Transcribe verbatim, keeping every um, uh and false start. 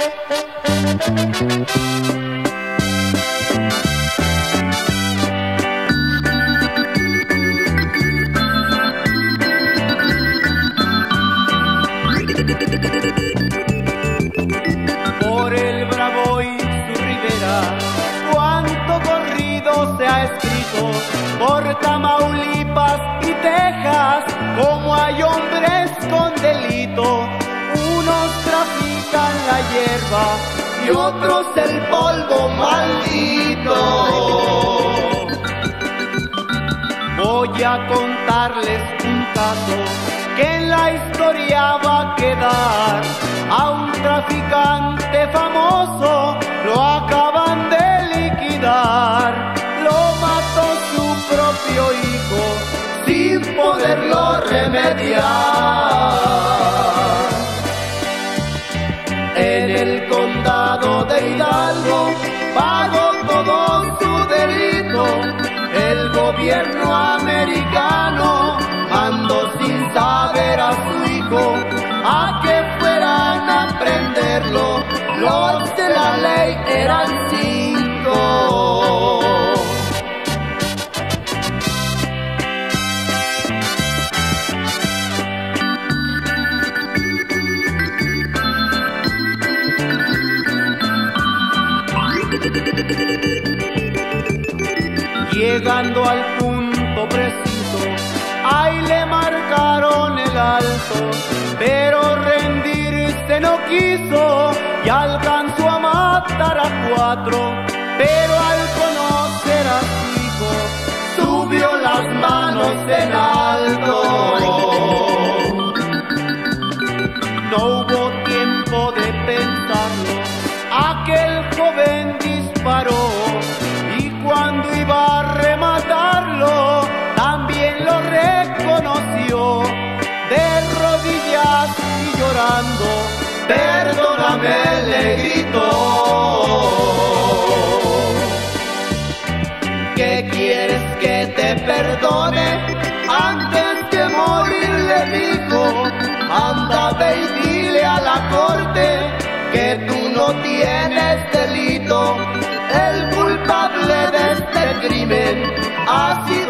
Por el Bravo y su ribera, cuánto corrido se ha escrito. Por Tamaulipas y Texas, como hay hombres con delito. Unos trafican la hierba y otros el polvo maldito. Voy a contarles un caso que en la historia va a quedar. A un traficante famoso lo acaban de liquidar. Lo mató su propio hijo sin poderlo remediar. En el condado de Hidalgo pagó todo su delito. El gobierno americano mandó sin saber a su hijo a que fueran a prenderlo. Los de la ley eran cinco. Llegando al punto preciso, ahí le marcaron el alto, pero rendirse no quiso y alcanzó a matar a cuatro. Pero al conocer a su hijo, subió las manos en alto. No hubo tiempo de pensarlo, aquel joven disparó. Cuando iba a rematarlo, también lo reconoció. De rodillas y llorando, perdóname, le gritó. ¿Qué quieres que te perdone? Antes de morir le dijo, anda ve y dile a la corte que tú no tienes delito. El culpable de este crimen así